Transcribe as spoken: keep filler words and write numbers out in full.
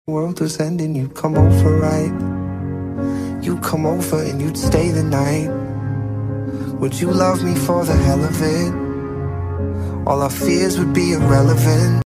world was ending, you'd come over, right? You'd come over and you'd stay the night. Would you love me for the hell of it? All our fears would be irrelevant.